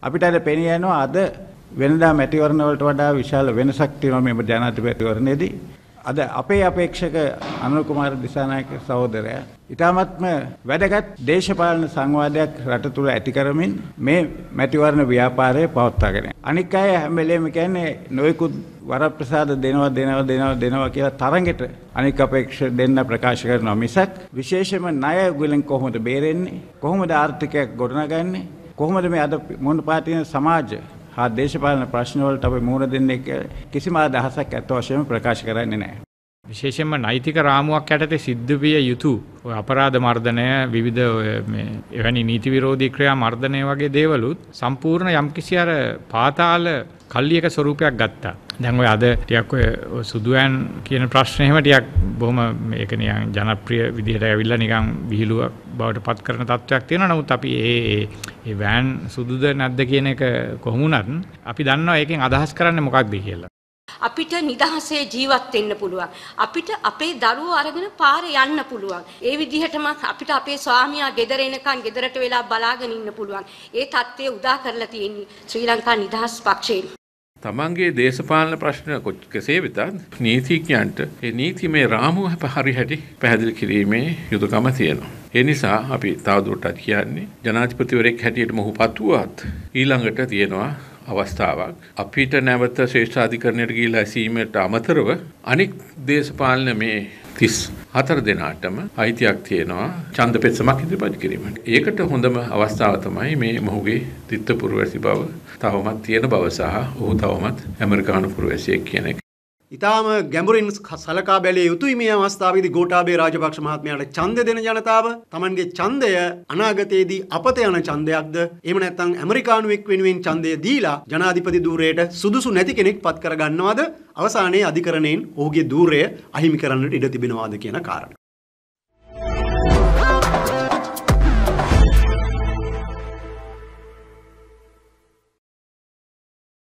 අපිට අද පෙනී යනවා අද වෙනදා මැතිවරණ වලට වඩා විශාල වෙනසක් තියෙනවා මේ ජනාධිපතිවරණයේදී. අද අපේ අපේක්ෂක අනුර කුමාර දිසානායක සහෝදරයා ඊටාත්ම වැදගත් දේශපාලන සංවාදයක් රට තුළ ඇති කරමින් මේ මැතිවරණ ව්‍යාපාරය පවත්වාගෙන යනවා. අනික් අය හැම වෙලේම කියන්නේ නොයෙකුත් වරප්‍රසාද දෙනවා කියලා තරඟෙට අනික් අපේක්ෂක දෙන්න ප්‍රකාශ කරනවා මිසක් විශේෂයෙන්ම ණය උගලෙන් කොහොමද බේරෙන්නේ? කොහොමද ආර්ථිකයක් ගොඩනගන්නේ? කොහොමද මේ අද මොන පාටින සමාජ හා දේශපාලන ප්‍රශ්න වලට අපි මුහුණ දෙන්නේ කිසිම අදහසක් ඇත්ත වශයෙන්ම ප්‍රකාශ කරන්නේ නැහැ. විශේෂයෙන්ම නෛතික රාමුවක් යටතේ සිද්ධ විය යුතු ඔය අපරාධ මර්ධනය විවිධ මේ එවැනි නීති විරෝධී ක්‍රියා මර්ධනය වගේ දේවලුත් සම්පූර්ණ යම්කිසි අර පාතාල කල්ලියක ස්වරූපයක් ගත්තා. දැන් ඔය අද ටිකක් ඔය සුදුයන් කියන ප්‍රශ්නේ එහෙම ටිකක් බොහොම මේක නිකන් ජනප්‍රිය විදිහට ඇවිල්ලා නිකන් විහිළුවක් බවට පත් කරන තත්ත්වයක් තියෙනවා. නමුත් අපි ඒ වෑන් සුදුද නැද්ද කියන එක කොහොමුණත් අපි දන්නවා ඒකෙන් අදහස් කරන්නේ මොකක්ද කියලා. අපිට නිදහසේ ජීවත් වෙන්න පුළුවන්. අපිට අපේ දරුවෝ අරගෙන පාරේ යන්න පුළුවන්. ඒ විදිහටම අපිට අපේ ස්වාමියා ගෙදර එනකන් ගෙදරට වෙලා බලාගෙන ඉන්න පුළුවන්. ඒ தත්ත්වය උදා කරලා තියෙන්නේ ශ්‍රී ලංකා නිදහස් පක්ෂයෙන්. තමන්ගේ දේශපාලන ප්‍රශ්න කෙසේ වෙතත් නීතිඥයන්ට ඒ නීතිමය රාමුව හරි හැටි පැහැදිලි කිරීමේ යුතුකම තියෙනවා. ඒ නිසා අපි තවදුරටත් කියන්නේ ජනාධිපතිවරයෙක් හැටියට මොහු පත්වුවත් ඊළඟට තියෙනවා අවස්ථාවක් අපිට නැවත ශ්‍රේෂ්ඨාධිකරණයට ගිහිලා ඇසීමට අමතරව අනික් දේශපාලන මේ 34 දෙනාටම අයිතියක් තියෙනවා ඡන්ද පෙත්සමක් ඉදිරිපත් කිරීමට. ඒකට හොඳම අවස්ථාව තමයි මේ මොහුගේ තිත්ත පුරවැසි බව තවමත් තියෙන බව සහ ඔහු තවමත් ඇමරිකානු පුරවැසියෙක් කියන එක. ඉතාම ගැඹුරින් සලකා බැලිය යුතුයි මේ අවස්ථාවේදී ගෝඨාභය රාජපක්ෂ මහත්මයාට ඡන්ද දෙන ජනතාව තමන්ගේ ඡන්දය අනාගතයේදී අපත යන ඡන්දයක්ද එහෙම නැත්නම් ඇමරිකානුවෙක් වෙනුවෙන් ඡන්දය දීලා ජනාධිපති ධූරයට සුදුසු නැති කෙනෙක් පත් කර ගන්නවද අවසානයේ අධිකරණයෙන් ඔහුගේ ධූරය අහිමි කරන්නට ඉඩ තිබෙනවාද කියන කාරණා.